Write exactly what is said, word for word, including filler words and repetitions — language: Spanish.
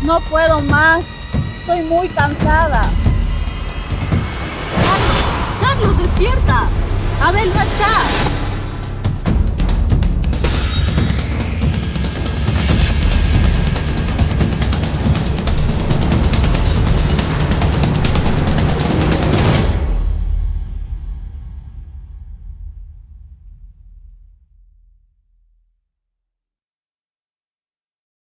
No puedo más. Estoy muy cansada. ¡Carlos, despierta! ¡Abel no está!